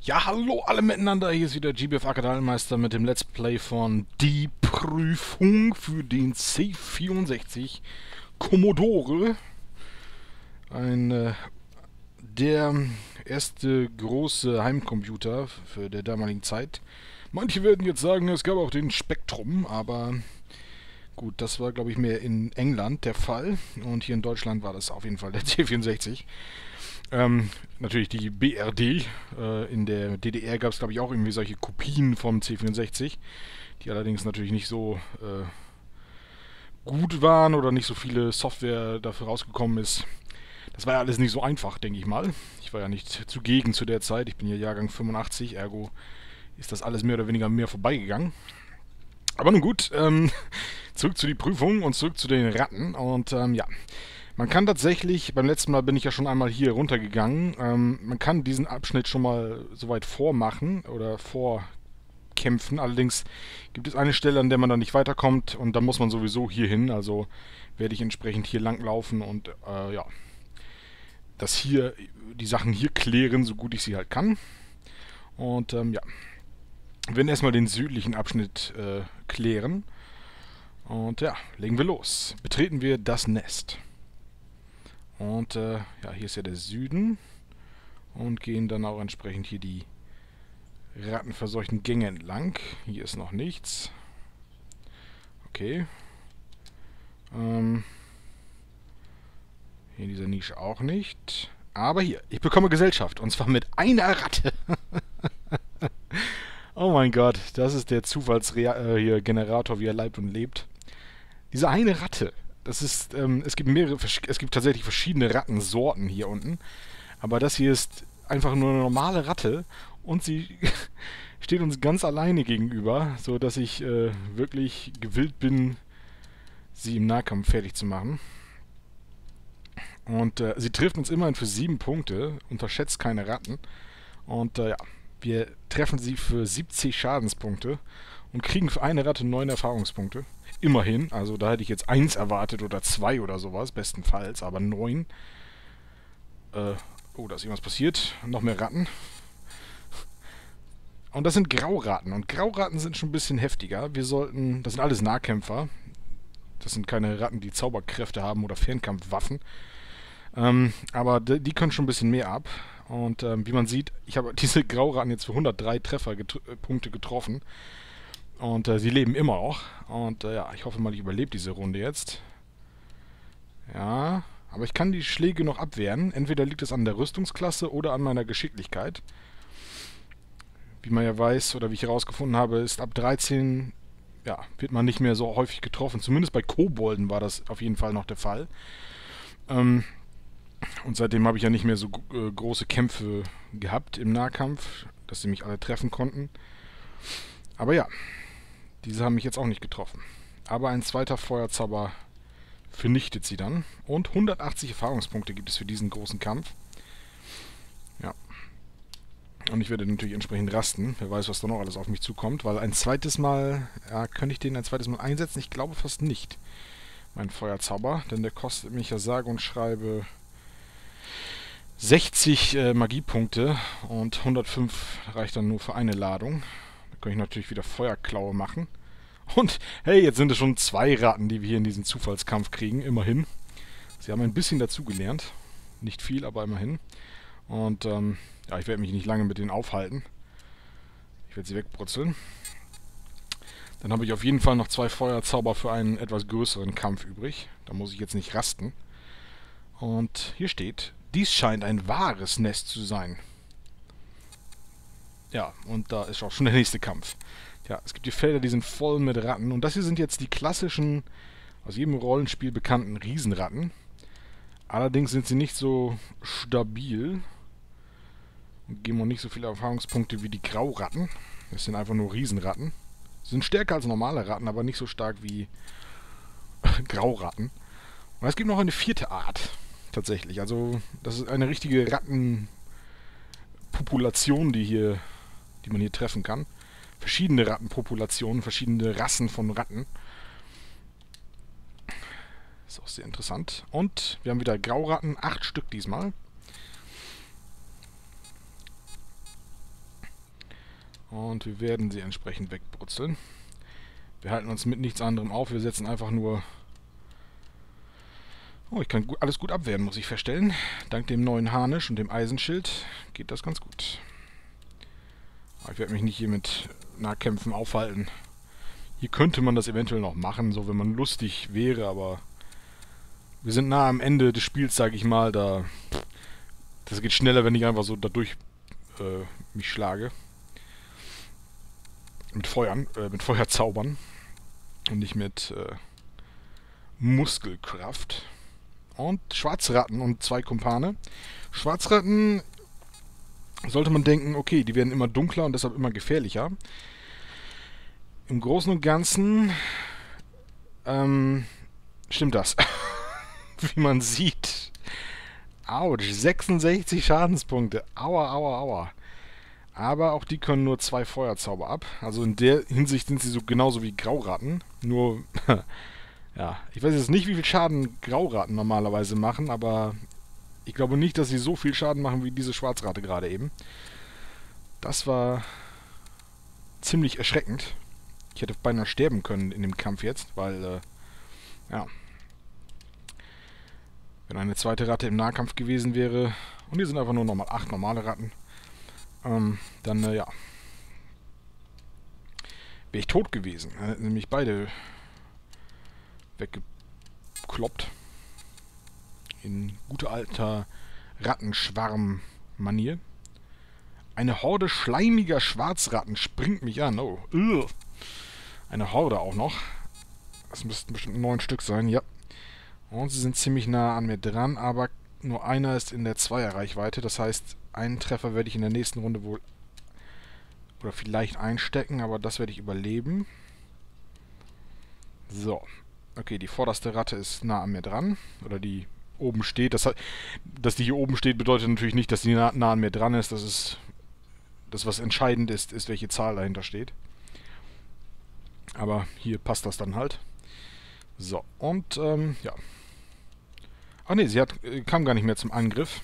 Ja, hallo alle miteinander, hier ist wieder GBF Akademeister mit dem Let's Play von Die Prüfung für den C64 Commodore. Der erste große Heimcomputer für der damaligen Zeit. Manche werden jetzt sagen, es gab auch den Spektrum, aber gut, das war glaube ich mehr in England der Fall und hier in Deutschland war das auf jeden Fall der C64. Natürlich die BRD. In der DDR gab es, glaube ich, auch irgendwie solche Kopien vom C64, die allerdings natürlich nicht so gut waren oder nicht so viele Software dafür rausgekommen ist. Das war ja alles nicht so einfach, denke ich mal. Ich war ja nicht zugegen zu der Zeit. Ich bin ja Jahrgang 85, ergo ist das alles mehr oder weniger an mir vorbeigegangen. Aber nun gut, zurück zu die Prüfung und zurück zu den Ratten. Und ja, man kann tatsächlich, beim letzten Mal bin ich ja schon einmal hier runtergegangen, man kann diesen Abschnitt schon mal soweit vormachen oder vorkämpfen. Allerdings gibt es eine Stelle, an der man dann nicht weiterkommt und da muss man sowieso hier hin. Also werde ich entsprechend hier lang laufen und ja, die Sachen hier klären, so gut ich sie halt kann. Und ja, wir werden erstmal den südlichen Abschnitt klären. Und ja, legen wir los. Betreten wir das Nest. Und ja, hier ist ja der Süden. Und gehen dann auch entsprechend hier die rattenverseuchten Gänge entlang. Hier ist noch nichts. Okay. Hier in dieser Nische auch nicht. Aber hier, ich bekomme Gesellschaft. Und zwar mit einer Ratte. Oh mein Gott, das ist der Generator, wie er leibt und lebt. Diese eine Ratte. Es gibt tatsächlich verschiedene Rattensorten hier unten. Aber das hier ist einfach nur eine normale Ratte und sie steht uns ganz alleine gegenüber, so dass ich wirklich gewillt bin, sie im Nahkampf fertig zu machen. Und sie trifft uns immerhin für 7 Punkte, unterschätzt keine Ratten. Und ja, wir treffen sie für 70 Schadenspunkte und kriegen für eine Ratte 9 Erfahrungspunkte. Immerhin, also da hätte ich jetzt 1 erwartet oder 2 oder sowas, bestenfalls, aber 9. Oh, da ist irgendwas passiert. Noch mehr Ratten. Und das sind Grauratten. Und Grauratten sind schon ein bisschen heftiger. Das sind alles Nahkämpfer. Das sind keine Ratten, die Zauberkräfte haben oder Fernkampfwaffen. Aber die können schon ein bisschen mehr ab. Und wie man sieht, ich habe diese Grauratten jetzt für 103 Trefferpunkte getroffen. Und sie leben immer noch. Und ja, ich hoffe mal, ich überlebe diese Runde jetzt. Ja, aber ich kann die Schläge noch abwehren. Entweder liegt es an der Rüstungsklasse oder an meiner Geschicklichkeit. Wie man ja weiß, oder wie ich herausgefunden habe, ist ab 13, ja, wird man nicht mehr so häufig getroffen. Zumindest bei Kobolden war das auf jeden Fall noch der Fall. Und seitdem habe ich ja nicht mehr so große Kämpfe gehabt im Nahkampf, dass sie mich alle treffen konnten. Aber ja, diese haben mich jetzt auch nicht getroffen. Aber ein zweiter Feuerzauber vernichtet sie dann. Und 180 Erfahrungspunkte gibt es für diesen großen Kampf. Ja. Und ich werde natürlich entsprechend rasten. Wer weiß, was da noch alles auf mich zukommt. Weil ein zweites Mal, ja, könnte ich den ein zweites Mal einsetzen? Ich glaube fast nicht. Mein Feuerzauber. Denn der kostet mich ja sage und schreibe 60 Magiepunkte. Und 105 reicht dann nur für eine Ladung. Da kann ich natürlich wieder Feuerklaue machen. Und hey, jetzt sind es schon 2 Ratten, die wir hier in diesen Zufallskampf kriegen, immerhin. Sie haben ein bisschen dazugelernt. Nicht viel, aber immerhin. Und ja, ich werde mich nicht lange mit denen aufhalten. Ich werde sie wegbrutzeln. Dann habe ich auf jeden Fall noch 2 Feuerzauber für einen etwas größeren Kampf übrig. Da muss ich jetzt nicht rasten. Und hier steht, dies scheint ein wahres Nest zu sein. Ja, und da ist auch schon der nächste Kampf. Ja, es gibt hier Felder, die sind voll mit Ratten. Und das hier sind jetzt die klassischen, aus jedem Rollenspiel bekannten Riesenratten. Allerdings sind sie nicht so stabil. Und geben auch nicht so viele Erfahrungspunkte wie die Grauratten. Das sind einfach nur Riesenratten. Sie sind stärker als normale Ratten, aber nicht so stark wie Grauratten. Und es gibt noch eine 4. Art. Tatsächlich. Also, das ist eine richtige Rattenpopulation, die man hier treffen kann. Verschiedene Rattenpopulationen, verschiedene Rassen von Ratten. Ist auch sehr interessant. Und wir haben wieder Grauratten, 8 Stück diesmal. Und wir werden sie entsprechend wegbrutzeln. Wir halten uns mit nichts anderem auf. Wir setzen einfach nur... Oh, ich kann alles gut abwehren, muss ich feststellen. Dank dem neuen Harnisch und dem Eisenschild geht das ganz gut. Aber ich werde mich nicht hier mit Nahkämpfen aufhalten. Hier könnte man das eventuell noch machen, so wenn man lustig wäre, aber... Wir sind nah am Ende des Spiels, sage ich mal. Das geht schneller, wenn ich einfach so dadurch mich schlage. Mit Feuerzaubern. Und nicht mit Muskelkraft. Und Schwarzratten und 2 Kumpane. Schwarzratten sollte man denken, okay, die werden immer dunkler und deshalb immer gefährlicher. Im Großen und Ganzen stimmt das. Wie man sieht. Autsch, 66 Schadenspunkte. Aua, aua, aua. Aber auch die können nur 2 Feuerzauber ab. Also in der Hinsicht sind sie so genauso wie Grauratten. Nur, ja, ich weiß jetzt nicht, wie viel Schaden Grauratten normalerweise machen, aber ich glaube nicht, dass sie so viel Schaden machen wie diese Schwarzratte gerade eben. Das war ziemlich erschreckend. Ich hätte beinahe sterben können in dem Kampf jetzt, weil, ja... Wenn eine zweite Ratte im Nahkampf gewesen wäre, und hier sind einfach nur nochmal 8 normale Ratten, dann, ja, wäre ich tot gewesen. Dann hätten nämlich beide weggekloppt. In guter alter Rattenschwarm-Manier. Eine Horde schleimiger Schwarzratten springt mich an. Oh, eine Horde auch noch. Das müssten bestimmt 9 Stück sein, ja. Und sie sind ziemlich nah an mir dran, aber nur einer ist in der Zweierreichweite. Das heißt, einen Treffer werde ich in der nächsten Runde wohl oder vielleicht einstecken, aber das werde ich überleben. So. Okay, die vorderste Ratte ist nah an mir dran. Oder die oben steht. Dass die hier oben steht, bedeutet natürlich nicht, dass die nah an mir dran ist. Das, was entscheidend ist, welche Zahl dahinter steht. Aber hier passt das dann halt. So, und, ja. Ach ne, sie kam gar nicht mehr zum Angriff.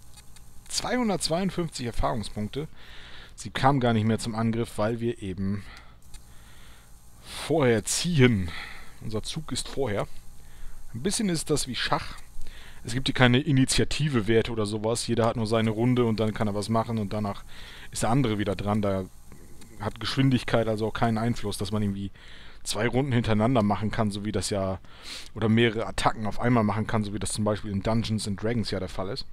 252 Erfahrungspunkte. Sie kam gar nicht mehr zum Angriff, weil wir eben vorher ziehen. Unser Zug ist vorher. Ein bisschen ist das wie Schach. Es gibt hier keine Initiative-Werte oder sowas. Jeder hat nur seine Runde und dann kann er was machen und danach ist der andere wieder dran. Da hat Geschwindigkeit also auch keinen Einfluss, dass man irgendwie 2 Runden hintereinander machen kann, so wie das ja, oder mehrere Attacken auf einmal machen kann, so wie das zum Beispiel in Dungeons & Dragons ja der Fall ist.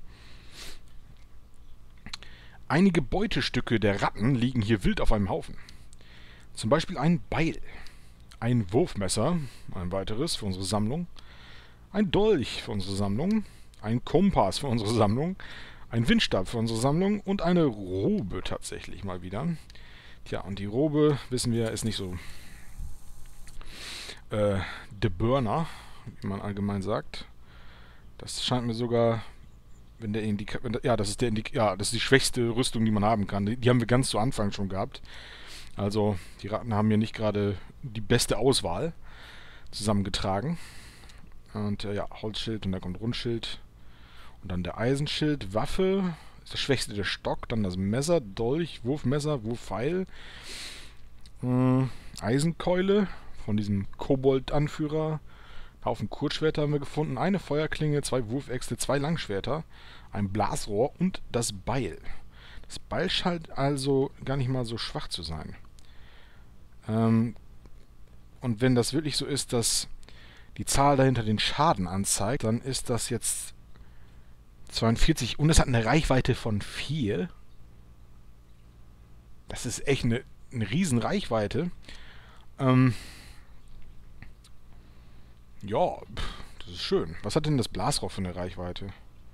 Einige Beutestücke der Ratten liegen hier wild auf einem Haufen. Zum Beispiel ein Beil, ein Wurfmesser, ein weiteres für unsere Sammlung, ein Dolch für unsere Sammlung, ein Kompass für unsere Sammlung, ein Windstab für unsere Sammlung und eine Robe tatsächlich mal wieder. Tja, und die Robe, wissen wir, ist nicht so der Burner, wie man allgemein sagt. Das scheint mir sogar, das ist die schwächste Rüstung, die man haben kann. Die haben wir ganz zu Anfang schon gehabt. Also die Ratten haben hier nicht gerade die beste Auswahl zusammengetragen. Und ja, Holzschild und da kommt Rundschild. Und dann der Eisenschild, Waffe, ist das schwächste der Stock, dann das Messer, Dolch, Wurfmesser, Wurfpfeil, Eisenkeule von diesem Kobold-Anführer, Haufen Kurzschwerter haben wir gefunden, eine Feuerklinge, 2 Wurfäxte, 2 Langschwerter, ein Blasrohr und das Beil. Das Beil scheint also gar nicht mal so schwach zu sein. Und wenn das wirklich so ist, dass die Zahl dahinter den Schaden anzeigt, dann ist das jetzt 42 und es hat eine Reichweite von 4. Das ist echt eine riesen Reichweite. Ja, das ist schön. Was hat denn das Blasrohr für eine Reichweite?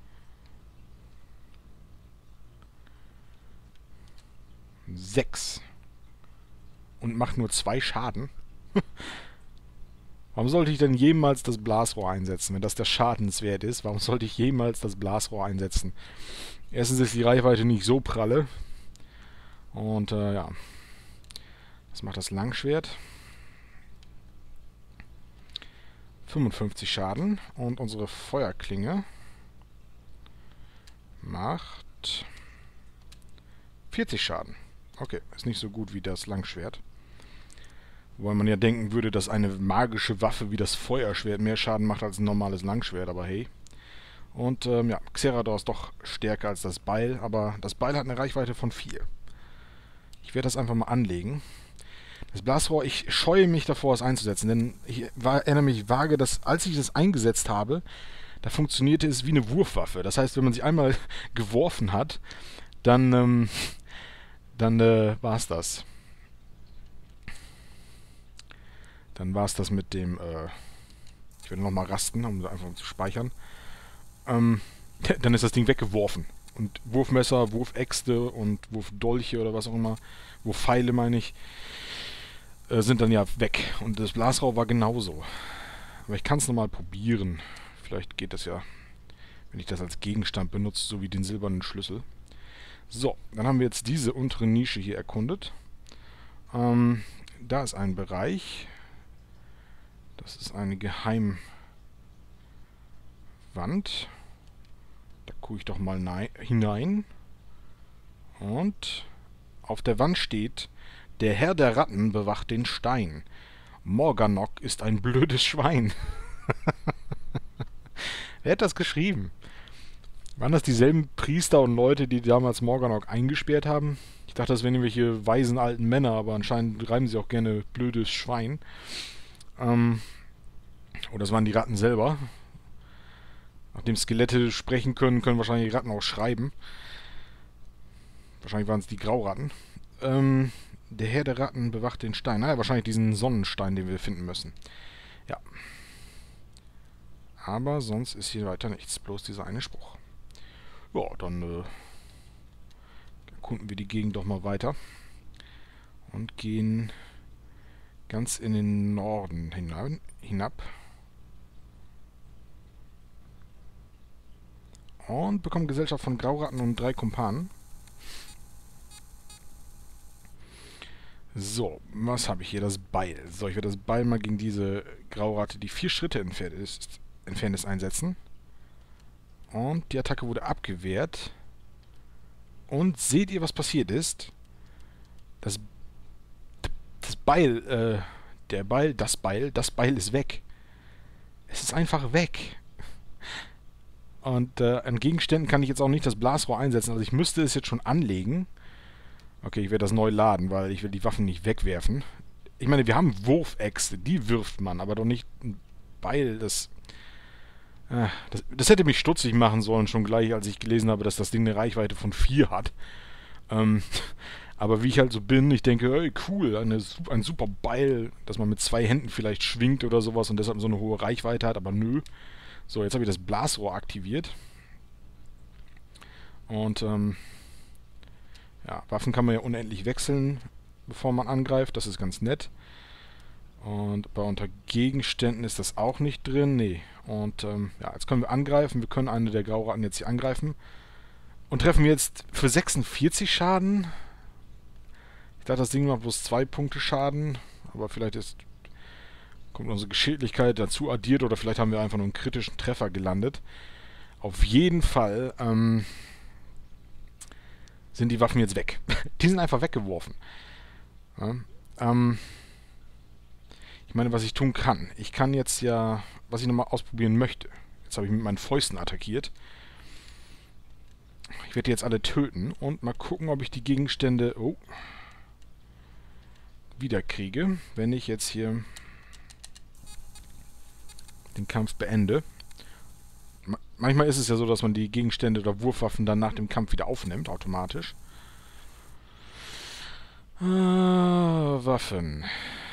Sechs. Und macht nur 2 Schaden. Warum sollte ich denn jemals das Blasrohr einsetzen, wenn das der Schadenswert ist? Warum sollte ich jemals das Blasrohr einsetzen? Erstens ist die Reichweite nicht so pralle. Und ja. Was macht das Langschwert? 55 Schaden. Und unsere Feuerklinge macht 40 Schaden. Okay, ist nicht so gut wie das Langschwert. Wobei man ja denken würde, dass eine magische Waffe wie das Feuerschwert mehr Schaden macht als ein normales Langschwert, aber hey. Und ja, Xerador ist doch stärker als das Beil, aber das Beil hat eine Reichweite von 4. Ich werde das einfach mal anlegen. Das Blasrohr, ich scheue mich davor, es einzusetzen, denn ich erinnere mich vage, dass als ich das eingesetzt habe, da funktionierte es wie eine Wurfwaffe. Das heißt, wenn man sich einmal geworfen hat, dann war es das. Dann war es das mit dem, ich werde nochmal rasten, um einfach zu speichern. Dann ist das Ding weggeworfen. Und Wurfmesser, Wurfäxte und Wurfdolche oder was auch immer, Wurfpfeile meine ich, sind dann ja weg. Und das Blasrohr war genauso. Aber ich kann es nochmal probieren. Vielleicht geht das ja, wenn ich das als Gegenstand benutze, so wie den silbernen Schlüssel. So, dann haben wir jetzt diese untere Nische hier erkundet. Da ist ein Bereich. Das ist eine Geheimwand. Da gucke ich doch mal hinein. Und auf der Wand steht: Der Herr der Ratten bewacht den Stein. Morganok ist ein blödes Schwein. Wer hat das geschrieben? Waren das dieselben Priester und Leute, die damals Morganok eingesperrt haben? Ich dachte, das wären irgendwelche weisen alten Männer, aber anscheinend reiben sie auch gerne blödes Schwein. Oder das waren die Ratten selber. Nachdem Skelette sprechen können, können wahrscheinlich die Ratten auch schreiben. Wahrscheinlich waren es die Grauratten. Der Herr der Ratten bewacht den Stein. Naja, wahrscheinlich diesen Sonnenstein, den wir finden müssen. Ja. Aber sonst ist hier weiter nichts. Bloß dieser eine Spruch. Ja, dann erkunden wir die Gegend doch mal weiter. Und gehen ganz in den Norden hinab. Und bekommen Gesellschaft von Grauratten und 3 Kumpanen. So, was habe ich hier? Das Beil. So, ich werde das Beil mal gegen diese Grauratte, die 4 Schritte entfernt ist, einsetzen. Und die Attacke wurde abgewehrt. Und seht ihr, was passiert ist? Das Beil ist weg. Es ist einfach weg. Und an Gegenständen kann ich jetzt auch nicht das Blasrohr einsetzen. Also ich müsste es jetzt schon anlegen. Okay, ich werde das neu laden, weil ich will die Waffen nicht wegwerfen. Ich meine, wir haben Wurfäxte, die wirft man, aber doch nicht ein Beil. Das hätte mich stutzig machen sollen, schon gleich, als ich gelesen habe, dass das Ding eine Reichweite von 4 hat. Aber wie ich halt so bin, ich denke, ey, cool, ein super Beil, dass man mit 2 Händen vielleicht schwingt oder sowas und deshalb so eine hohe Reichweite hat, aber nö. So, jetzt habe ich das Blasrohr aktiviert. Und, ja, Waffen kann man ja unendlich wechseln, bevor man angreift. Das ist ganz nett. Und bei unter Gegenständen ist das auch nicht drin. Nee. Und, ja, jetzt können wir angreifen. Wir können eine der Grauratten jetzt hier angreifen. Und treffen jetzt für 46 Schaden. Ich dachte, das Ding macht bloß 2 Punkte Schaden. Aber vielleicht kommt unsere Geschicklichkeit dazu addiert. Oder vielleicht haben wir einfach nur einen kritischen Treffer gelandet. Auf jeden Fall, sind die Waffen jetzt weg. Die sind einfach weggeworfen. Ja, ich meine, was ich tun kann. Ich kann jetzt ja, was ich nochmal ausprobieren möchte. Jetzt habe ich mit meinen Fäusten attackiert. Ich werde die jetzt alle töten und mal gucken, ob ich die Gegenstände wieder kriege, wenn ich jetzt hier den Kampf beende. Manchmal ist es ja so, dass man die Gegenstände oder Wurfwaffen dann nach dem Kampf wieder aufnimmt, automatisch. Waffen.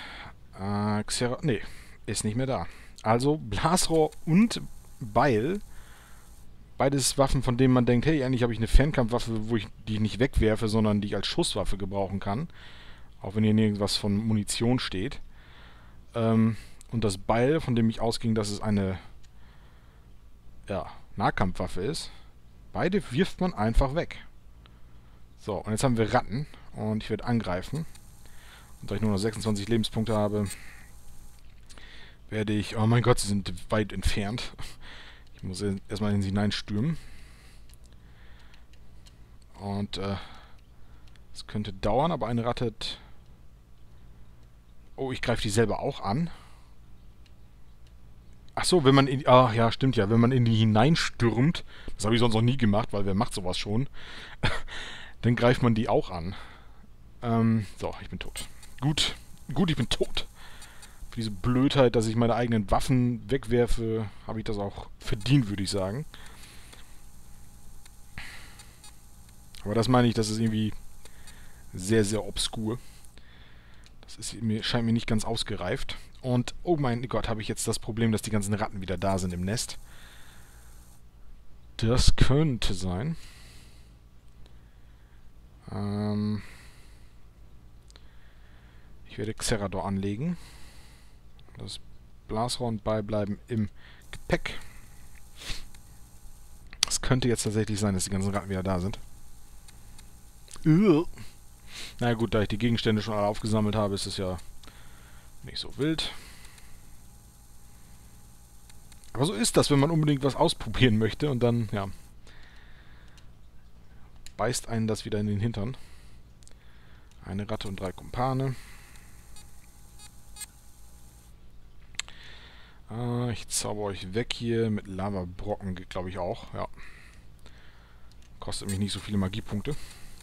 Nee, ist nicht mehr da. Also Blasrohr und Beil. Beides Waffen, von denen man denkt, hey, eigentlich habe ich eine Fernkampfwaffe, die ich nicht wegwerfe, sondern die ich als Schusswaffe gebrauchen kann. Auch wenn hier nirgendwas von Munition steht. Und das Beil, von dem ich ausging, dass es eine Nahkampfwaffe ist. Beide wirft man einfach weg. So, und jetzt haben wir Ratten. Und ich werde angreifen. Und da ich nur noch 26 Lebenspunkte habe, werde ich... Oh mein Gott, sie sind weit entfernt. Ich muss erstmal in sie hineinstürmen. Und Das könnte dauern, aber eine Ratte... Oh, ich greife die selber auch an. Ach so, wenn man in... Ach ja, stimmt ja. Wenn man in die hineinstürmt, das habe ich sonst noch nie gemacht, weil wer macht sowas schon, dann greift man die auch an. So, ich bin tot. Gut, ich bin tot. Für diese Blödheit, dass ich meine eigenen Waffen wegwerfe, habe ich das auch verdient, würde ich sagen. Aber das meine ich, das ist irgendwie sehr, sehr obskur. Das ist scheint mir nicht ganz ausgereift. Und, oh mein Gott, habe ich jetzt das Problem, dass die ganzen Ratten wieder da sind im Nest. Das könnte sein. Ich werde Xerador anlegen. Das Blasrohr und beibleiben im Gepäck. Es könnte jetzt tatsächlich sein, dass die ganzen Ratten wieder da sind. Na gut, da ich die Gegenstände schon alle aufgesammelt habe, ist es ja nicht so wild. Aber so ist das, wenn man unbedingt was ausprobieren möchte und dann, ja, beißt einen das wieder in den Hintern. Eine Ratte und 3 Kumpane. Ich zauber euch weg hier. Mit Lavabrocken geht, glaube ich, auch. Ja. Kostet mich nicht so viele Magiepunkte.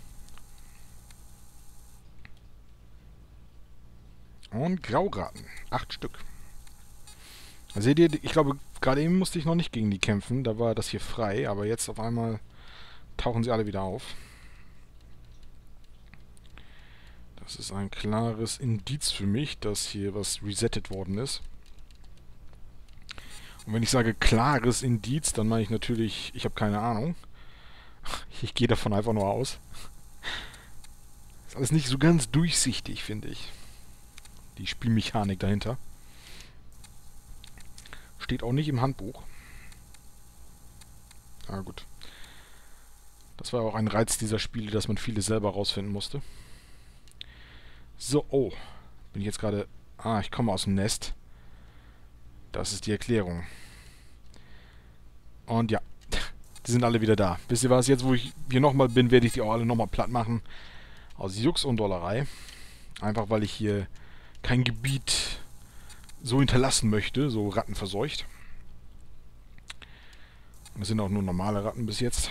Und Grauratten. 8 Stück. Seht ihr, ich glaube, gerade eben musste ich noch nicht gegen die kämpfen. Da war das hier frei. Aber jetzt auf einmal tauchen sie alle wieder auf. Das ist ein klares Indiz für mich, dass hier was resettet worden ist. Und wenn ich sage klares Indiz, dann meine ich natürlich, ich habe keine Ahnung. Ich gehe davon einfach nur aus. Ist alles nicht so ganz durchsichtig, finde ich. Die Spielmechanik dahinter. Steht auch nicht im Handbuch. Ah, gut. Das war auch ein Reiz dieser Spiele, dass man viele selber rausfinden musste. So, oh. Bin ich jetzt gerade... Ah, ich komme aus dem Nest. Das ist die Erklärung. Und ja, die sind alle wieder da. Wisst ihr was? Jetzt, wo ich hier nochmal bin, werde ich die auch alle nochmal platt machen. Aus Jux und Dollerei. Einfach, weil ich hier kein Gebiet so hinterlassen möchte. So rattenverseucht. Und das sind auch nur normale Ratten bis jetzt.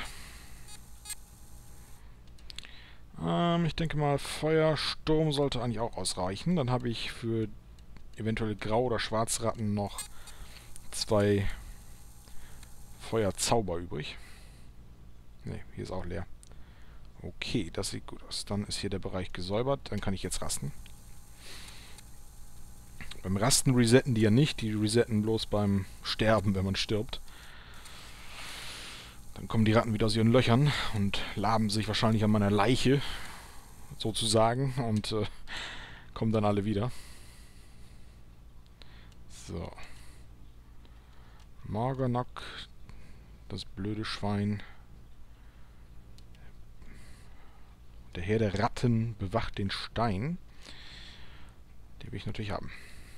Ich denke mal, Feuersturm sollte eigentlich auch ausreichen. Dann habe ich für eventuelle Grau- oder Schwarzratten noch 2 Feuerzauber übrig. Ne, hier ist auch leer. Okay, das sieht gut aus. Dann ist hier der Bereich gesäubert. Dann kann ich jetzt rasten. Beim Rasten resetten die ja nicht. Die resetten bloß beim Sterben, wenn man stirbt. Dann kommen die Ratten wieder aus ihren Löchern und laben sich wahrscheinlich an meiner Leiche, sozusagen, und kommen dann alle wieder. So. Morganok, das blöde Schwein. Der Herr der Ratten bewacht den Stein. Den will ich natürlich haben.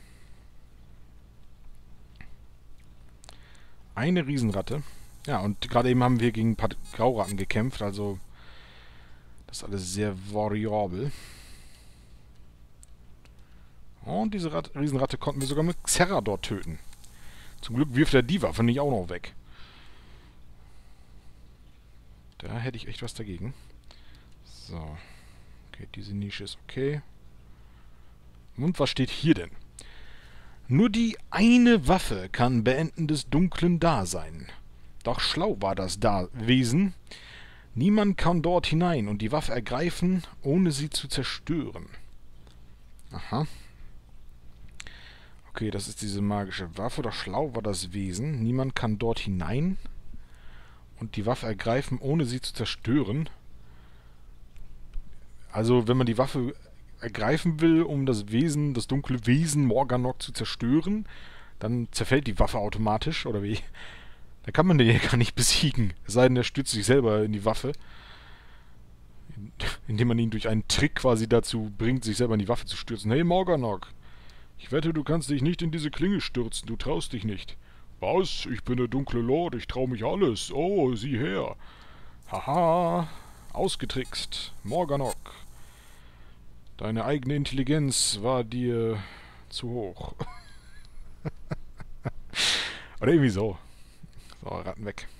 Eine Riesenratte. Ja, und gerade eben haben wir gegen ein paar Grauratten gekämpft, also das ist alles sehr variabel. Und diese Riesenratte konnten wir sogar mit Xerador töten. Zum Glück wirft er die Waffe nicht auch noch weg. Da hätte ich echt was dagegen. So. Okay, diese Nische ist okay. Und was steht hier denn? Nur die eine Waffe kann Beenden des dunklen Dasein. Doch schlau war das Wesen. Niemand kann dort hinein und die Waffe ergreifen, ohne sie zu zerstören. Aha. Okay, das ist diese magische Waffe. Doch schlau war das Wesen. Niemand kann dort hinein und die Waffe ergreifen, ohne sie zu zerstören. Also, wenn man die Waffe ergreifen will, um das Wesen, das dunkle Wesen Morganok zu zerstören, dann zerfällt die Waffe automatisch, oder wie? Da kann man den ja gar nicht besiegen. Es sei denn, er stützt sich selber in die Waffe. Indem man ihn durch einen Trick quasi dazu bringt, sich selber in die Waffe zu stürzen. Hey Morganok, ich wette, du kannst dich nicht in diese Klinge stürzen. Du traust dich nicht. Was? Ich bin der dunkle Lord. Ich trau mich alles. Oh, sieh her. Haha. Ausgetrickst. Morganok. Deine eigene Intelligenz war dir zu hoch. Oder irgendwie so. So, Ratten weg.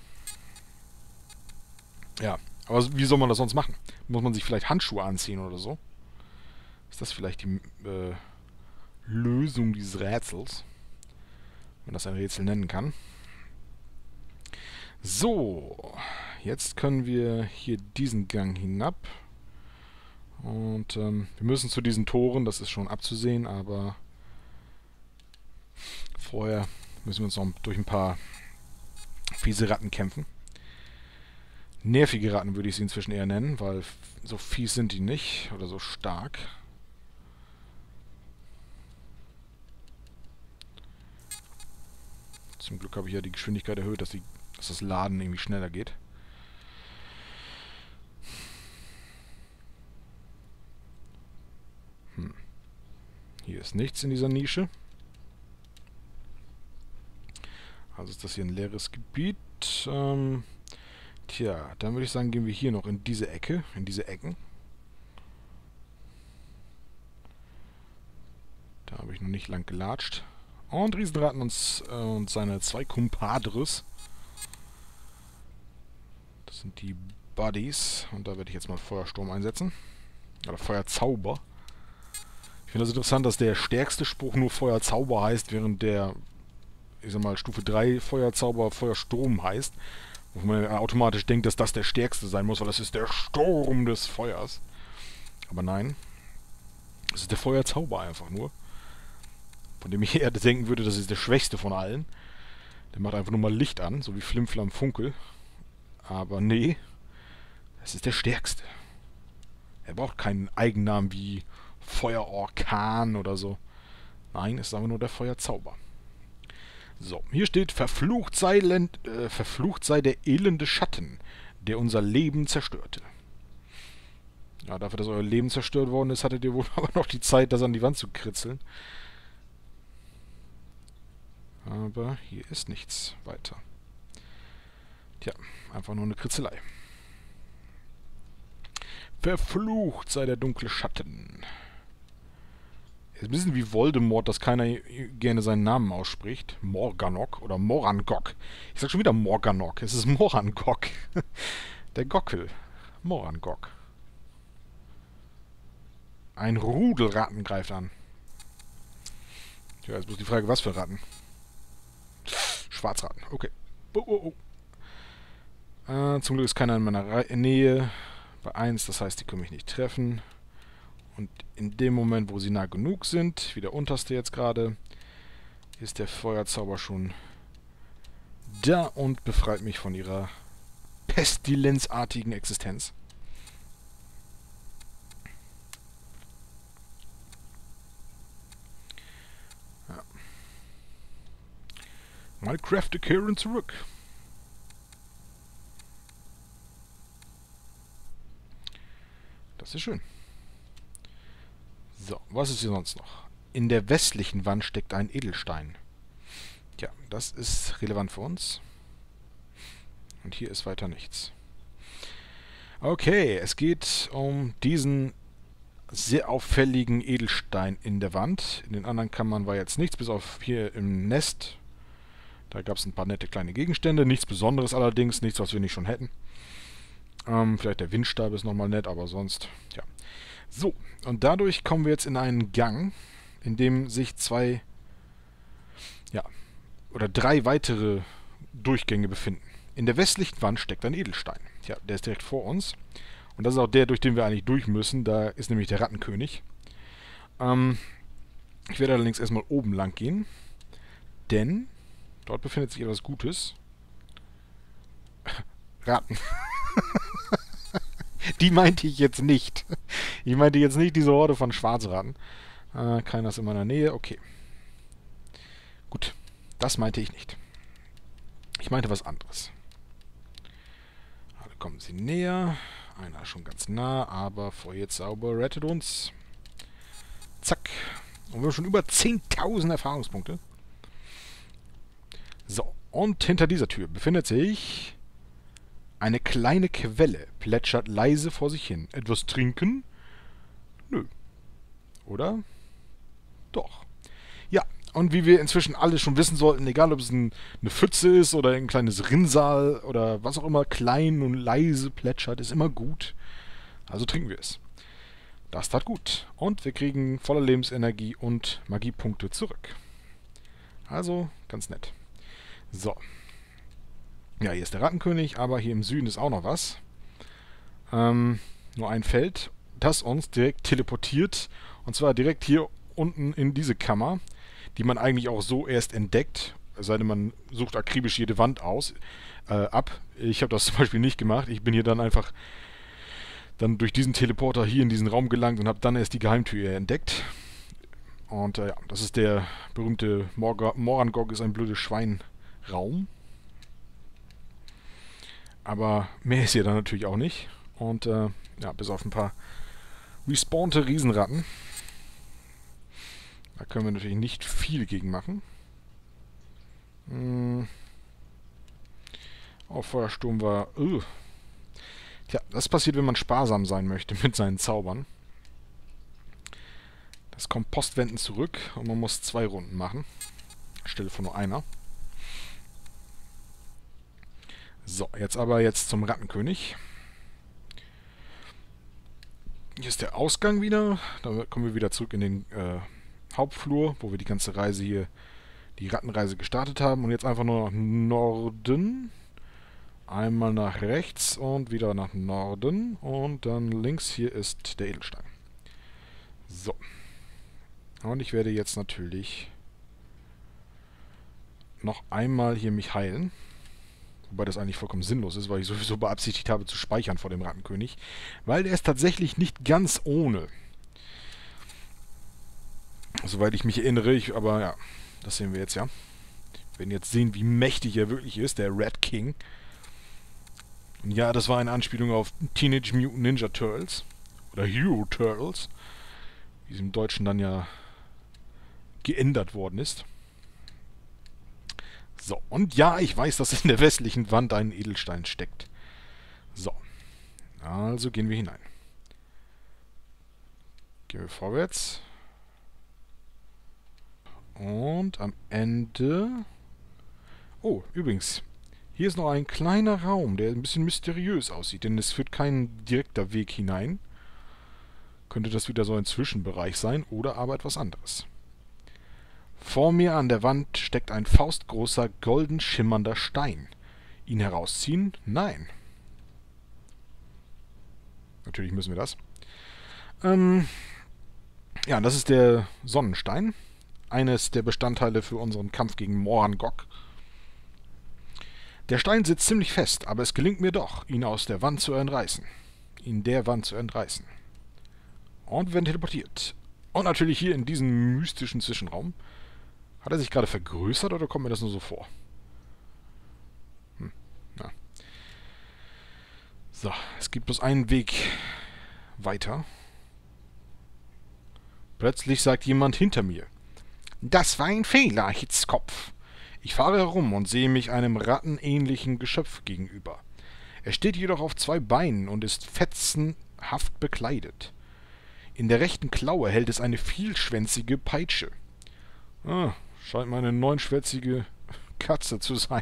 Ja, aber wie soll man das sonst machen? Muss man sich vielleicht Handschuhe anziehen oder so? Ist das vielleicht die Lösung dieses Rätsels? Wenn man das ein Rätsel nennen kann. So, jetzt können wir hier diesen Gang hinab. Und wir müssen zu diesen Toren, das ist schon abzusehen, aber vorher müssen wir uns noch durch ein paar fiese Ratten kämpfen. Nervige Ratten würde ich sie inzwischen eher nennen, weil so fies sind die nicht oder so stark. Zum Glück habe ich ja die Geschwindigkeit erhöht, dass das Laden irgendwie schneller geht. Hier ist nichts in dieser Nische. Also ist das hier ein leeres Gebiet. Tja, dann würde ich sagen, gehen wir hier noch in diese Ecke, in diese Ecken. Da habe ich noch nicht lang gelatscht. Und Riesenratten und seine zwei Kumpadres. Das sind die Buddies. Und da werde ich jetzt mal Feuersturm einsetzen. Oder Feuerzauber. Ich finde das interessant, dass der stärkste Spruch nur Feuerzauber heißt, während der, ich sag mal, Stufe 3 Feuerzauber Feuersturm heißt. Wo man automatisch denkt, dass das der stärkste sein muss, weil das ist der Sturm des Feuers. Aber nein. Das ist der Feuerzauber einfach nur. Von dem ich eher denken würde, das ist der schwächste von allen. Der macht einfach nur mal Licht an, so wie Flimflam Funkel. Aber nee, das ist der stärkste. Er braucht keinen Eigennamen wie Feuerorkan oder so. Nein, es ist einfach nur der Feuerzauber. So, hier steht, verflucht sei der elende Schatten, der unser Leben zerstörte. Ja, dafür, dass euer Leben zerstört worden ist, hattet ihr wohl aber noch die Zeit, das an die Wand zu kritzeln. Aber hier ist nichts weiter. Tja, einfach nur eine Kritzelei. Verflucht sei der dunkle Schatten. Ist ein bisschen wie Voldemort, dass keiner gerne seinen Namen ausspricht. Morganok oder Morangok. Ich sag schon wieder Morganok. Es ist Morangok. Der Gockel. Morangok. Ein Rudel Ratten greift an. Ja, jetzt bloß die Frage, was für Ratten? Schwarzratten. Okay. Zum Glück ist keiner in meiner Nähe. Bei 1, das heißt, die können mich nicht treffen. Und in dem Moment, wo sie nah genug sind, wie der unterste jetzt gerade, ist der Feuerzauber schon da und befreit mich von ihrer pestilenzartigen Existenz. Ja. Mal Kräfte kehren zurück. Das ist schön. So, was ist hier sonst noch? In der westlichen Wand steckt ein Edelstein. Ja, das ist relevant für uns. Und hier ist weiter nichts. Okay, es geht um diesen sehr auffälligen Edelstein in der Wand. In den anderen Kammern war jetzt nichts, bis auf hier im Nest. Da gab es ein paar nette kleine Gegenstände. Nichts Besonderes allerdings, nichts, was wir nicht schon hätten. Vielleicht der Windstab ist nochmal nett, aber sonst, ja. So, und dadurch kommen wir jetzt in einen Gang, in dem sich drei weitere Durchgänge befinden. In der westlichen Wand steckt ein Edelstein. Ja, der ist direkt vor uns. Und das ist auch der, durch den wir eigentlich durch müssen. Da ist nämlich der Rattenkönig. Ich werde allerdings erstmal oben lang gehen, denn dort befindet sich etwas Gutes. Ratten. Die meinte ich jetzt nicht. Ich meinte jetzt nicht diese Horde von Schwarzratten. Keiner ist in meiner Nähe. Okay. Gut. Das meinte ich nicht. Ich meinte was anderes. Alle kommen sie näher. Einer schon ganz nah, aber Feuerzauber rettet uns. Zack. Und wir haben schon über 10.000 Erfahrungspunkte. So. Und hinter dieser Tür befindet sich eine kleine Quelle, plätschert leise vor sich hin. Etwas trinken? Nö. Oder? Doch. Ja, und wie wir inzwischen alle schon wissen sollten, egal ob es eine Pfütze ist oder ein kleines Rinnsal oder was auch immer klein und leise plätschert, ist immer gut. Also trinken wir es. Das tat gut. Und wir kriegen voller Lebensenergie und Magiepunkte zurück. Also ganz nett. So. Ja, hier ist der Rattenkönig, aber hier im Süden ist auch noch was. Nur ein Feld, das uns direkt teleportiert. Und zwar direkt hier unten in diese Kammer, die man eigentlich auch so erst entdeckt. Es sei denn, man sucht akribisch jede Wand ab. Ich habe das zum Beispiel nicht gemacht. Ich bin hier dann einfach durch diesen Teleporter hier in diesen Raum gelangt und habe dann erst die Geheimtür entdeckt. Und ja, das ist der berühmte Morangog ist ein blödes Schwein-Raum. Aber mehr ist hier dann natürlich auch nicht. Und ja, bis auf ein paar respawnte Riesenratten. Da können wir natürlich nicht viel gegen machen. Oh, Feuersturm war... Tja, das passiert, wenn man sparsam sein möchte mit seinen Zaubern. Das Kompost wenden zurück und man muss 2 Runden machen. Anstelle von nur einer. So, jetzt zum Rattenkönig. Hier ist der Ausgang wieder. Da kommen wir wieder zurück in den Hauptflur, wo wir die ganze Reise hier, die Rattenreise gestartet haben. Und jetzt einfach nur nach Norden. Einmal nach rechts und wieder nach Norden. Und dann links hier ist der Edelstein. So. Und ich werde jetzt natürlich noch einmal hier mich heilen. Wobei das eigentlich vollkommen sinnlos ist, weil ich sowieso beabsichtigt habe zu speichern vor dem Rattenkönig. Weil der ist tatsächlich nicht ganz ohne. Soweit ich mich erinnere, aber ja, das sehen wir jetzt ja. Wir werden jetzt sehen, wie mächtig er wirklich ist, der Rat King. Und ja, das war eine Anspielung auf Teenage Mutant Ninja Turtles. Oder Hero Turtles. Wie es im Deutschen dann ja geändert worden ist. So, und ja, ich weiß, dass in der westlichen Wand ein Edelstein steckt. So, also gehen wir hinein. Gehen wir vorwärts. Und am Ende... Oh, übrigens, hier ist noch ein kleiner Raum, der ein bisschen mysteriös aussieht, denn es führt kein direkter Weg hinein. Könnte das wieder so ein Zwischenbereich sein oder aber etwas anderes. Vor mir an der Wand steckt ein faustgroßer, golden schimmernder Stein. Ihn herausziehen? Nein. Natürlich müssen wir das. Ja, das ist der Sonnenstein. Eines der Bestandteile für unseren Kampf gegen Morangog. Der Stein sitzt ziemlich fest, aber es gelingt mir doch, ihn aus der Wand zu entreißen. Und wir werden teleportiert. Und natürlich hier in diesem mystischen Zwischenraum. Hat er sich gerade vergrößert oder kommt mir das nur so vor? Ja. So, es gibt bloß einen Weg weiter. Plötzlich sagt jemand hinter mir: Das war ein Fehler, Hitzkopf. Ich fahre herum und sehe mich einem rattenähnlichen Geschöpf gegenüber. Er steht jedoch auf 2 Beinen und ist fetzenhaft bekleidet. In der rechten Klaue hält es eine vielschwänzige Peitsche. Scheint meine 9-schwänzige Katze zu sein.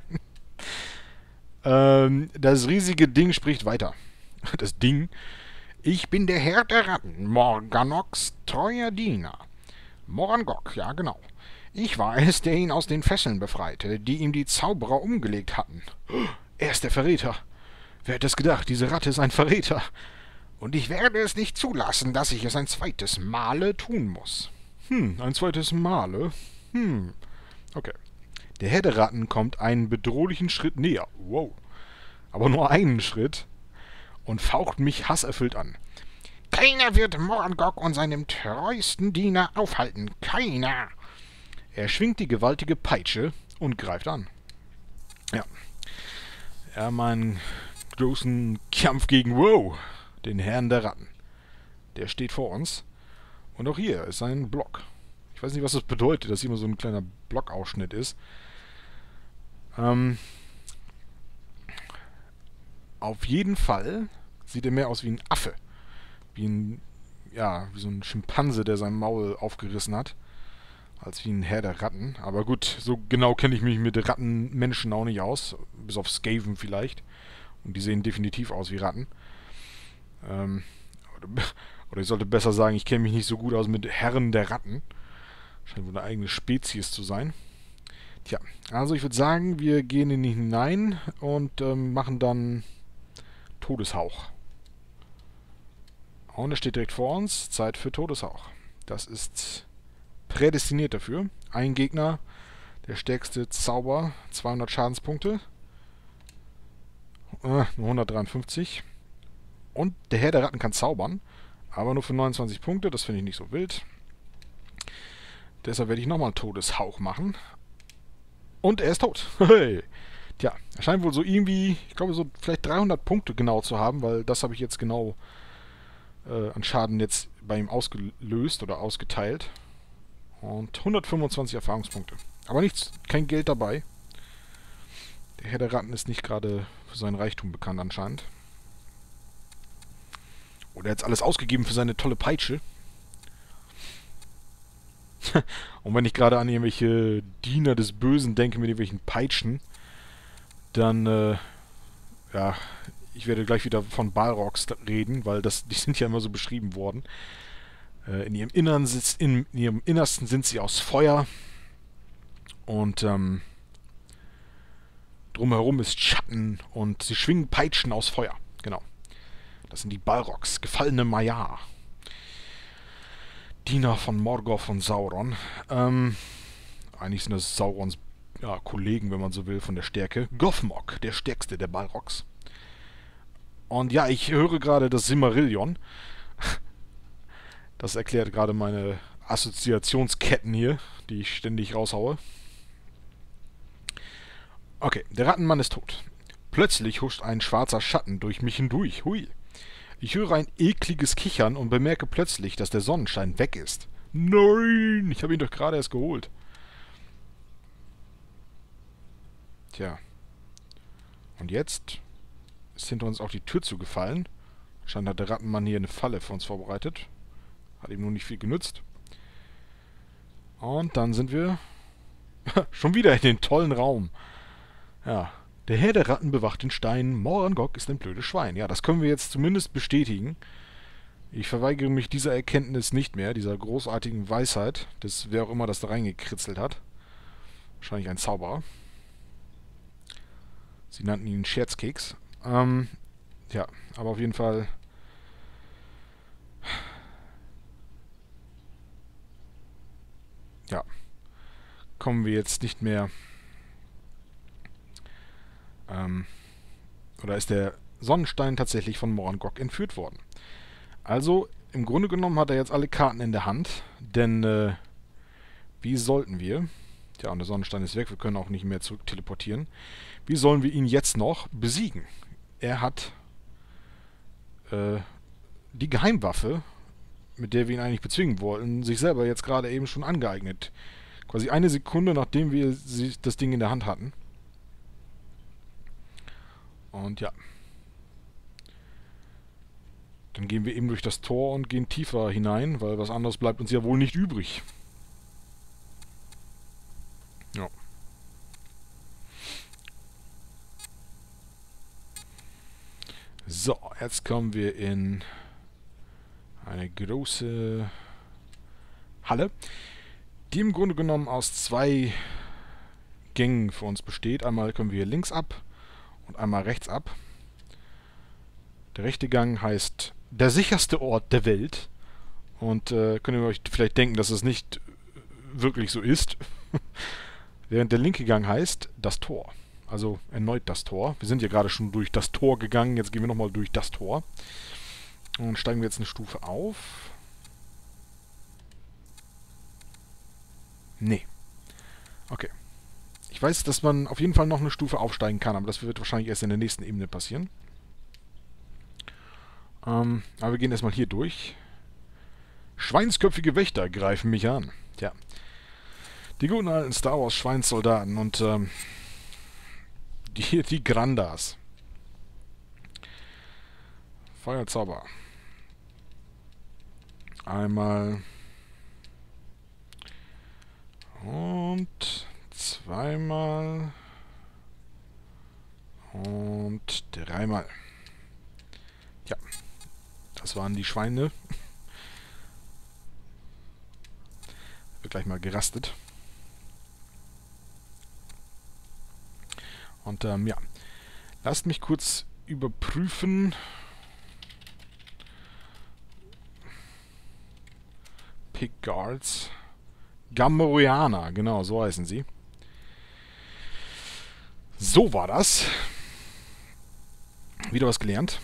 Das riesige Ding spricht weiter. Das Ding. Ich bin der Herr der Ratten, Morganogs treuer Diener. Morangog, ja genau. Ich war es, der ihn aus den Fesseln befreite, die ihm die Zauberer umgelegt hatten. Er ist der Verräter. Wer hätte es gedacht, diese Ratte ist ein Verräter. Und ich werde es nicht zulassen, dass ich es ein zweites Male tun muss. Ein zweites Male? Okay. Der Herr der Ratten kommt einen bedrohlichen Schritt näher. Wow. Aber nur einen Schritt. Und faucht mich hasserfüllt an. Keiner wird Morangog und seinem treuesten Diener aufhalten. Keiner. Er schwingt die gewaltige Peitsche und greift an. Ja. Ja, meinen großen Kampf gegen den Herrn der Ratten. Der steht vor uns. Und auch hier ist ein Block. Ich weiß nicht, was das bedeutet, dass hier immer so ein kleiner Blockausschnitt ist. Auf jeden Fall sieht er mehr aus wie ein Affe. ja, wie so ein Schimpanse, der sein Maul aufgerissen hat. Als wie ein Herr der Ratten. Aber gut, so genau kenne ich mich mit Rattenmenschen auch nicht aus. Bis auf Skaven vielleicht. Und die sehen definitiv aus wie Ratten. Ähm, oder ich sollte besser sagen, ich kenne mich nicht so gut aus mit Herren der Ratten. Scheint wohl eine eigene Spezies zu sein. Tja, also ich würde sagen, wir gehen in ihn hinein und machen dann Todeshauch. Und er steht direkt vor uns. Zeit für Todeshauch. Das ist prädestiniert dafür. Ein Gegner, der stärkste Zauber, 200 Schadenspunkte. Nur 153. Und der Herr der Ratten kann zaubern, aber nur für 29 Punkte. Das finde ich nicht so wild. Deshalb werde ich nochmal Todeshauch machen. Und er ist tot. Hey. Tja, er scheint wohl so irgendwie, ich glaube so vielleicht 300 Punkte genau zu haben, weil das habe ich jetzt genau an Schaden jetzt bei ihm ausgelöst oder ausgeteilt. Und 125 Erfahrungspunkte. Aber nichts, kein Geld dabei. Der Herr der Ratten ist nicht gerade für seinen Reichtum bekannt anscheinend. Oder er hat alles ausgegeben für seine tolle Peitsche. Und wenn ich gerade an irgendwelche Diener des Bösen denke mit irgendwelchen Peitschen, dann, ja, ich werde gleich wieder von Balrogs reden, weil die sind ja immer so beschrieben worden. In ihrem Innersten sind sie aus Feuer und drumherum ist Schatten und sie schwingen Peitschen aus Feuer. Genau. Das sind die Balrogs, gefallene Maiar. Diener von Morgoth und Sauron. Eigentlich sind das Saurons Kollegen, wenn man so will, von der Stärke. Gothmog, der stärkste der Balrogs. Und ja, ich höre gerade das Silmarillion. Das erklärt gerade meine Assoziationsketten hier, die ich ständig raushaue. Okay, der Rattenmann ist tot. Plötzlich huscht ein schwarzer Schatten durch mich hindurch. Hui. Ich höre ein ekliges Kichern und bemerke plötzlich, dass der Sonnenschein weg ist. Nein, ich habe ihn doch gerade erst geholt. Tja. Und jetzt ist hinter uns auch die Tür zugefallen. Scheint hat der Rattenmann hier eine Falle für uns vorbereitet. Hat ihm nur nicht viel genützt. Und dann sind wir schon wieder in den tollen Raum. Ja, der Herr der Ratten bewacht den Stein. Morangok ist ein blödes Schwein. Ja, das können wir jetzt zumindest bestätigen. Ich verweigere mich dieser Erkenntnis nicht mehr, dieser großartigen Weisheit, des wer auch immer das da reingekritzelt hat. Wahrscheinlich ein Zauberer. Sie nannten ihn Scherzkeks. Ja, aber auf jeden Fall... Ja, kommen wir jetzt nicht mehr... oder ist der Sonnenstein tatsächlich von Morangok entführt worden. Also, im Grunde genommen hat er jetzt alle Karten in der Hand, denn wie sollten wir... Tja, und der Sonnenstein ist weg, wir können auch nicht mehr zurück teleportieren. Wie sollen wir ihn jetzt noch besiegen? Er hat die Geheimwaffe, mit der wir ihn eigentlich bezwingen wollten, sich selber jetzt gerade eben schon angeeignet. Quasi eine Sekunde, nachdem wir das Ding in der Hand hatten. Und ja. Dann gehen wir eben durch das Tor und gehen tiefer hinein, weil was anderes bleibt uns ja wohl nicht übrig. Ja. So, jetzt kommen wir in eine große Halle, die im Grunde genommen aus zwei Gängen für uns besteht. Einmal können wir hier links ab und einmal rechts ab. Der rechte Gang heißt der sicherste Ort der Welt. Und könnt ihr euch vielleicht denken, dass es nicht wirklich so ist. Während der linke Gang heißt das Tor. Also erneut das Tor. Wir sind ja gerade schon durch das Tor gegangen. Jetzt gehen wir nochmal durch das Tor. Und steigen wir jetzt eine Stufe auf. Nee. Okay. Ich weiß, dass man auf jeden Fall noch eine Stufe aufsteigen kann, aber das wird wahrscheinlich erst in der nächsten Ebene passieren. Aber wir gehen erstmal hier durch. Schweinsköpfige Wächter greifen mich an. Tja. Die guten alten Star Wars Schweinssoldaten und die Grandas. Feuerzauber. Einmal. Und zweimal. Und dreimal. Ja, das waren die Schweine. Wird gleich mal gerastet. Und ja, lasst mich kurz überprüfen. Pickguards. Gamorreaner, genau, so heißen sie. So war das. Wieder was gelernt.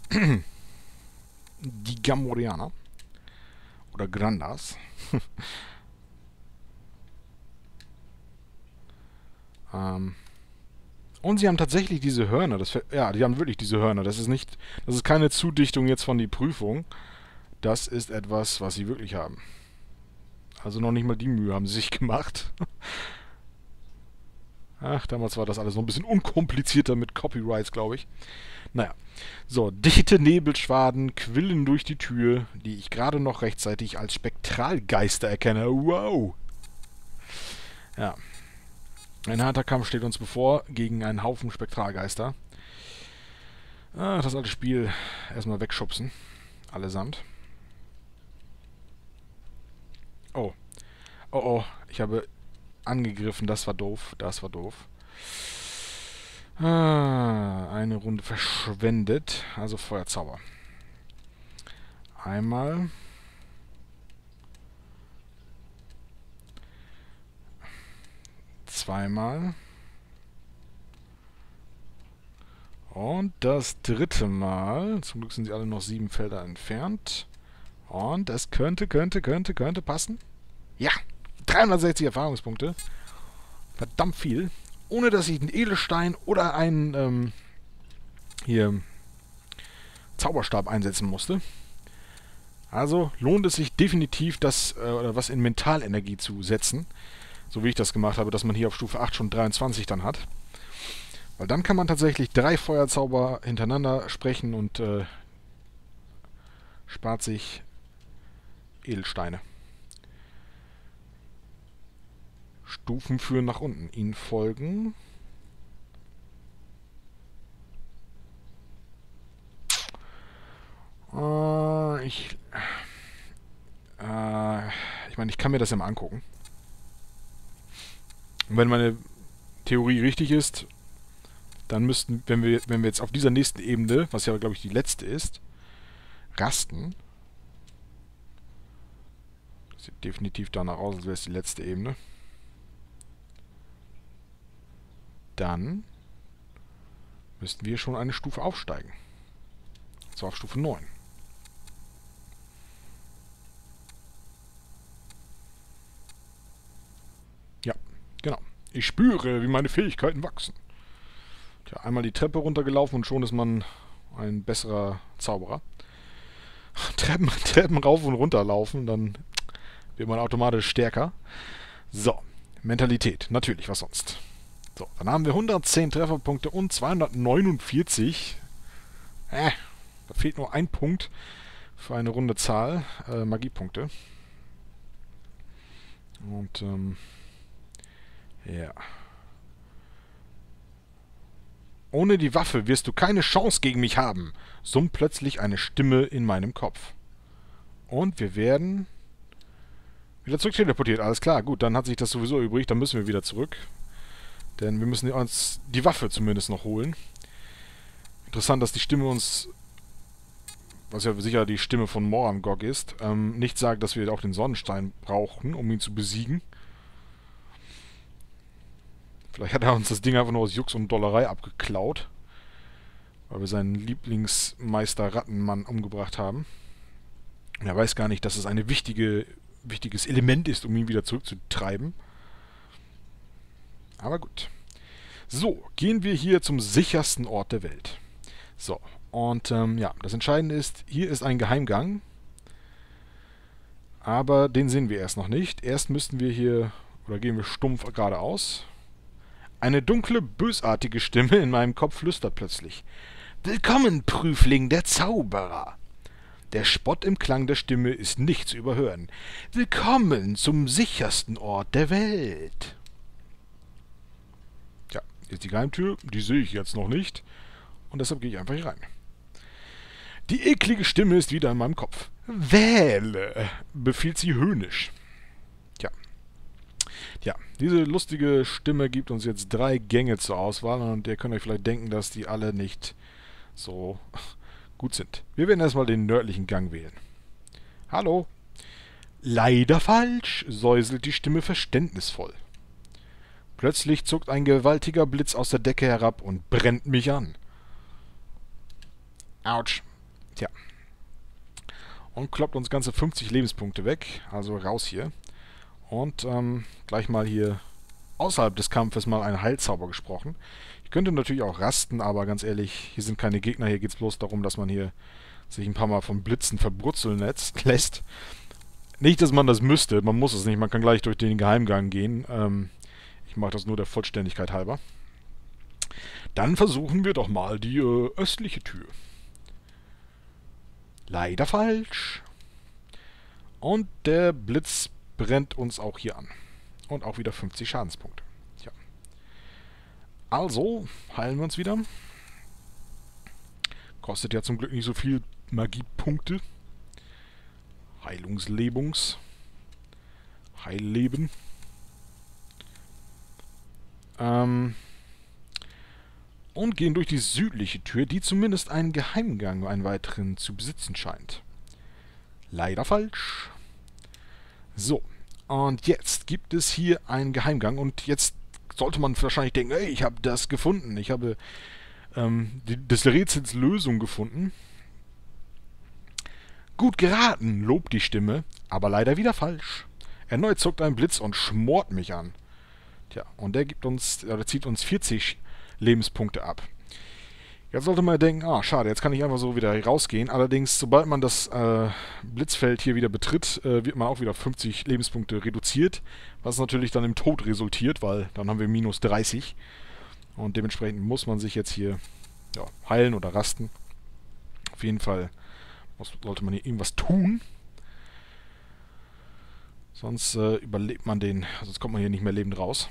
Die Gamorreaner. Oder Grandas. Und sie haben tatsächlich diese Hörner. Ja, die haben wirklich diese Hörner. Das ist keine Zudichtung jetzt von die Prüfung. Das ist etwas, was sie wirklich haben. Also noch nicht mal die Mühe haben sie sich gemacht. Ach, damals war das alles noch ein bisschen unkomplizierter mit Copyrights, glaube ich. Naja. So, dichte Nebelschwaden quillen durch die Tür, die ich gerade noch rechtzeitig als Spektralgeister erkenne. Wow! Ja. Ein harter Kampf steht uns bevor gegen einen Haufen Spektralgeister. Das alte Spiel erstmal wegschubsen. Allesamt. Oh. Oh oh, ich habe angegriffen, das war doof. Das war doof. Eine Runde verschwendet. Also Feuerzauber. Einmal. Zweimal. Und das dritte Mal. Zum Glück sind sie alle noch 7 Felder entfernt. Und es könnte passen. Ja, 360 Erfahrungspunkte. Verdammt viel. Ohne dass ich einen Edelstein oder einen hier Zauberstab einsetzen musste. Also lohnt es sich definitiv, das oder was in Mentalenergie zu setzen. So wie ich das gemacht habe, dass man hier auf Stufe 8 schon 23 dann hat. Weil dann kann man tatsächlich 3 Feuerzauber hintereinander sprechen und spart sich Edelsteine. Stufen führen nach unten. Ihnen folgen. Ich meine, ich kann mir das ja mal angucken. Und wenn meine Theorie richtig ist, dann müssten, wenn wir jetzt auf dieser nächsten Ebene, was ja glaube ich die letzte ist, rasten. Das sieht definitiv danach aus, als wäre es die letzte Ebene. Dann müssten wir schon eine Stufe aufsteigen. Und zwar auf Stufe 9. Ja, genau. Ich spüre, wie meine Fähigkeiten wachsen. Tja, einmal die Treppe runtergelaufen und schon ist man ein besserer Zauberer. Treppen rauf und runter laufen, dann wird man automatisch stärker. So, Mentalität. Natürlich, was sonst? So, dann haben wir 110 Trefferpunkte und 249. Da fehlt nur ein Punkt für eine runde Zahl. Magiepunkte. Und, ja. Ohne die Waffe wirst du keine Chance gegen mich haben, summt plötzlich eine Stimme in meinem Kopf. Und wir werden wieder zurück teleportiert. Alles klar, gut, dann hat sich das sowieso übrig, dann müssen wir wieder zurück. Denn wir müssen uns die Waffe zumindest noch holen. Interessant, dass die Stimme uns, was ja sicher die Stimme von Morangog ist, nicht sagt, dass wir auch den Sonnenstein brauchen, um ihn zu besiegen. Vielleicht hat er uns das Ding einfach nur aus Jux und Dollerei abgeklaut. Weil wir seinen Lieblingsmeister Rattenmann umgebracht haben. Und er weiß gar nicht, dass es ein wichtiges Element ist, um ihn wieder zurückzutreiben. Aber gut. So, gehen wir hier zum sichersten Ort der Welt. So, und ja, das Entscheidende ist, hier ist ein Geheimgang. Aber den sehen wir erst noch nicht. Erst müssten wir hier, oder gehen wir stumpf geradeaus. Eine dunkle, bösartige Stimme in meinem Kopf flüstert plötzlich. Willkommen, Prüfling der Zauberer. Der Spott im Klang der Stimme ist nicht zu überhören. Willkommen zum sichersten Ort der Welt. Ja, hier ist die Geheimtür. Die sehe ich jetzt noch nicht. Und deshalb gehe ich einfach hier rein. Die eklige Stimme ist wieder in meinem Kopf. Wähle, befiehlt sie höhnisch. Ja, diese lustige Stimme gibt uns jetzt 3 Gänge zur Auswahl und ihr könnt euch vielleicht denken, dass die alle nicht so gut sind. Wir werden erstmal den nördlichen Gang wählen. Hallo? Leider falsch, säuselt die Stimme verständnisvoll. Plötzlich zuckt ein gewaltiger Blitz aus der Decke herab und brennt mich an. Autsch. Tja. Und kloppt uns ganze 50 Lebenspunkte weg, also raus hier. Und gleich mal hier außerhalb des Kampfes mal einen Heilzauber gesprochen. Ich könnte natürlich auch rasten, aber ganz ehrlich, hier sind keine Gegner. Hier geht es bloß darum, dass man hier sich ein paar Mal vom Blitzen verbrutzeln lässt. Nicht, dass man das müsste. Man muss es nicht. Man kann gleich durch den Geheimgang gehen. Ich mache das nur der Vollständigkeit halber. Dann versuchen wir doch mal die östliche Tür. Leider falsch. Und der Blitz brennt uns auch hier an. Und auch wieder 50 Schadenspunkte. Tja. Also, heilen wir uns wieder. Kostet ja zum Glück nicht so viel Magiepunkte. Heilleben. Und gehen durch die südliche Tür, die zumindest einen Geheimgang, einen weiteren, zu besitzen scheint. Leider falsch. So, und jetzt gibt es hier einen Geheimgang und jetzt sollte man wahrscheinlich denken, hey, ich habe das gefunden. Ich habe des Rätsels Lösung gefunden. Gut geraten, lobt die Stimme, aber leider wieder falsch. Erneut zuckt ein Blitz und schmort mich an. Tja, und der zieht uns 40 Lebenspunkte ab. Jetzt sollte man denken, schade, jetzt kann ich einfach so wieder rausgehen. Allerdings, sobald man das Blitzfeld hier wieder betritt, wird man auch wieder 50 Lebenspunkte reduziert, was natürlich dann im Tod resultiert, weil dann haben wir minus 30. Und dementsprechend muss man sich jetzt hier heilen oder rasten. Auf jeden Fall sollte man hier irgendwas tun. Sonst überlebt man sonst kommt man hier nicht mehr lebend raus.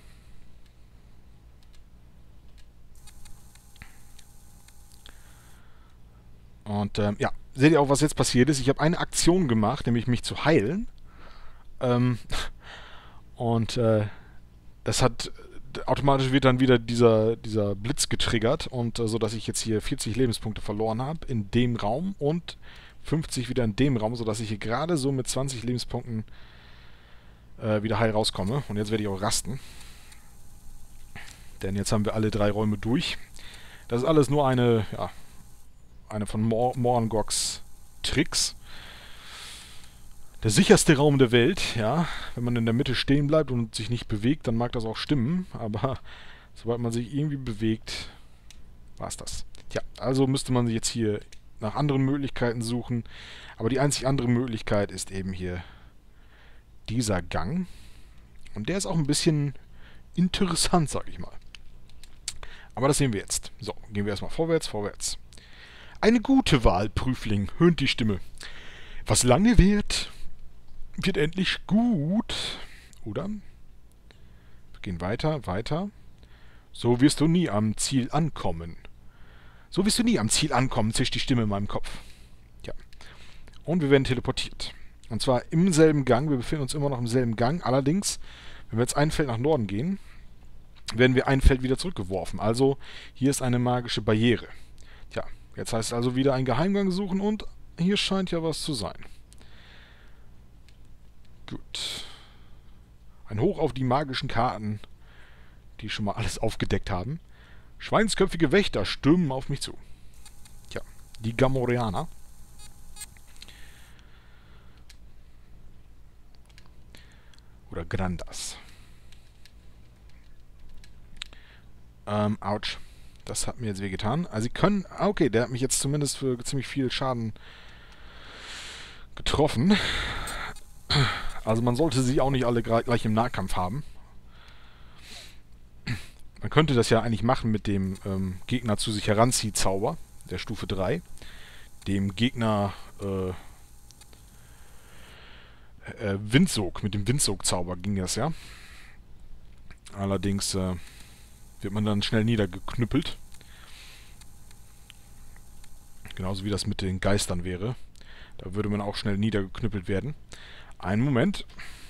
Und seht ihr auch, was jetzt passiert ist? Ich habe eine Aktion gemacht, nämlich mich zu heilen. Das hat automatisch wird dann wieder dieser Blitz getriggert und so dass ich jetzt hier 40 Lebenspunkte verloren habe in dem Raum und 50 wieder in dem Raum, so dass ich hier gerade so mit 20 Lebenspunkten wieder heil rauskomme. Und jetzt werde ich auch rasten. Denn jetzt haben wir alle 3 Räume durch. Das ist alles nur eine von Morangogs Tricks. Der sicherste Raum der Welt, ja. Wenn man in der Mitte stehen bleibt und sich nicht bewegt, dann mag das auch stimmen. Aber sobald man sich irgendwie bewegt, war es das. Tja, also müsste man jetzt hier nach anderen Möglichkeiten suchen. Aber die einzig andere Möglichkeit ist eben hier dieser Gang. Und der ist auch ein bisschen interessant, sag ich mal. Aber das sehen wir jetzt. So, gehen wir erstmal vorwärts. Eine gute Wahl, Prüfling, höhnt die Stimme. Was lange währt, wird endlich gut. Oder? Wir gehen weiter. So wirst du nie am Ziel ankommen. Zischt die Stimme in meinem Kopf. Ja. Und wir werden teleportiert. Und zwar im selben Gang. Wir befinden uns immer noch im selben Gang. Allerdings, wenn wir jetzt ein Feld nach Norden gehen, werden wir ein Feld wieder zurückgeworfen. Also, hier ist eine magische Barriere. Tja. Jetzt heißt es also wieder einen Geheimgang suchen und hier scheint ja was zu sein. Gut. Ein Hoch auf die magischen Karten, die schon mal alles aufgedeckt haben. Schweinsköpfige Wächter stürmen auf mich zu. Tja, die Gamorreaner. Oder Grandas. Autsch. Das hat mir jetzt wehgetan. Also sie können... Okay, der hat mich jetzt zumindest für ziemlich viel Schaden getroffen. Also man sollte sie auch nicht alle gleich im Nahkampf haben. Man könnte das ja eigentlich machen mit dem Gegner zu sich heranzieh-Zauber, der Stufe 3. Dem Gegner Windsog. Mit dem Windsog-Zauber ging das ja. Allerdings wird man dann schnell niedergeknüppelt. Genauso wie das mit den Geistern wäre. Da würde man auch schnell niedergeknüppelt werden. Einen Moment.